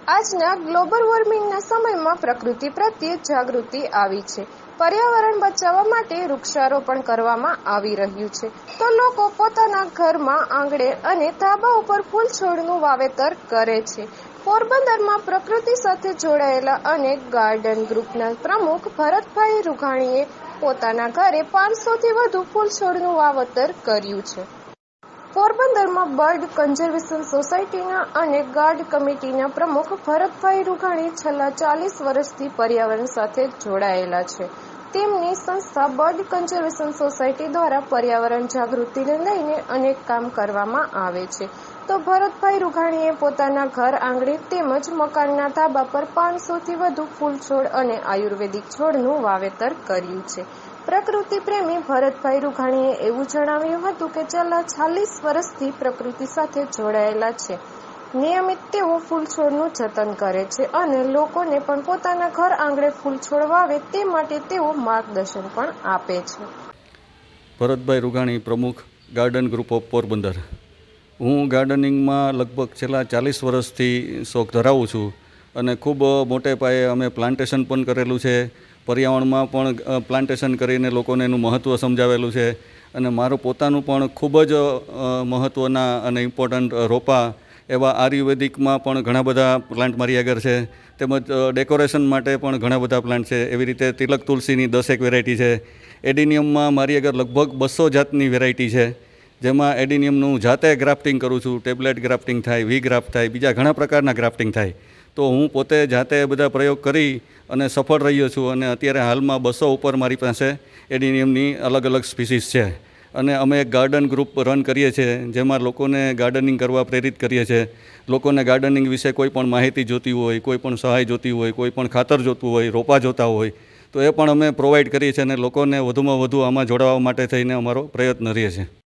આજના ગ્લોબલ વોર્મિંગના સમયમાં પ્રકૃતિ પ્રત્યે જાગૃતિ આવી છે. પર્યાવરણ બચાવવા માટે વૃક્ષારોપણ કરવામાં આવી રહ્યું છે. તો લોકો પોતાના ઘરમાં, આંગણે અને ધાબા ઉપર ફૂલ છોડનું વાવેતર કરે છે. પોરબંદરમાં પ્રકૃતિ સાથે જોડાયેલા અનેક ગાર્ડન ગ્રુપના પ્રમુખ ભરતભાઈ રૂઘાણીએ પોતાના ઘરે 500થી વધુ ફૂલ છોડનું વાવેતર કર્યું છે. પોરબંદરમાં બર્ડ કન્ઝર્વેશન સોસાયટીના અને ગાર્ડ કમિટીના પ્રમુખ ભરતભાઈ રૂઘાણી છેલ્લા 40 વર્ષથી પર્યાવરણ સાથે જોડાયેલા છે. તેમની સંસ્થા બર્ડ કન્ઝર્વેશન સોસાયટી દ્વારા પર્યાવરણ જાગૃતિને લઈને અનેક કામ કરવામાં આવે છે. તો ભરતભાઈ રૂઘાણીએ પોતાના ઘર આંગણે તેમજ મકાનના ધાબા પર 500થી વધુ ફૂલ છોડ અને આયુર્વેદિક છોડનું વાવેતર કર્યું છે. પ્રકૃતિ પ્રેમી ભરતભાઈ રૂઘાણીએ એવું જણાવ્યું હતું કે છેલ્લા 40 વર્ષથી પ્રકૃતિ સાથે જોડાયેલા છે. નિયમિત તેઓ ફૂલ છોડનું જતન કરે છે અને લોકોને પણ પોતાના ઘર આંગણે ફૂલ છોડ વાવે તે માટે તેઓ માર્ગદર્શન પણ આપે છે. ભરતભાઈ રૂઘાણી, પ્રમુખ ગાર્ડન ગ્રુપ ઓફ પોરબંદર. હું ગાર્ડનિંગમાં લગભગ છેલ્લા 40 વર્ષથી શોખ ધરાવું છું અને ખૂબ મોટે પાયે અમે પ્લાન્ટેશન પણ કરેલું છે. પર્યાવરણમાં પણ પ્લાન્ટેશન કરીને લોકોને એનું મહત્ત્વ સમજાવેલું છે અને મારું પોતાનું પણ ખૂબ જ મહત્ત્વના અને ઇમ્પોર્ટન્ટ રોપા એવા આયુર્વેદિકમાં પણ ઘણા બધા પ્લાન્ટ મારી આગળ છે. તેમજ ડેકોરેશન માટે પણ ઘણા બધા પ્લાન્ટ છે. એવી રીતે તિલક તુલસીની 10 વેરાયટી છે. એડિનિયમમાં મારી આગળ લગભગ 200 જાતની વેરાયટી છે. જેમાં એડિનિયમનું જાતે ગ્રાફ્ટિંગ કરું છું. ટેબ્લેટ ગ્રાફ્ટિંગ થાય, વી ગ્રાફ્ટ થાય, બીજા ઘણા પ્રકારના ગ્રાફ્ટિંગ થાય. તો હું પોતે જાતે બધા પ્રયોગ કરી અને સફળ રહ્યો છું અને અત્યારે હાલમાં 200 ઉપર મારી પાસે એડિનિયમની અલગ અલગ સ્પીસીસ છે. અને અમે એક ગાર્ડન ગ્રુપ રન કરીએ છીએ જેમાં લોકોને ગાર્ડનિંગ કરવા પ્રેરિત કરીએ છીએ. લોકોને ગાર્ડનિંગ વિશે કોઈ પણ માહિતી જોતી હોય, કોઈ પણ સહાય જોતી હોય, કોઈ પણ ખાતર જોતું હોય, રોપા જોતા હોય તો એ પણ અમે પ્રોવાઈડ કરીએ છીએ અને લોકોને વધુમાં વધુ આમાં જોડાવા માટે થઈને અમારો પ્રયત્ન રહે છે.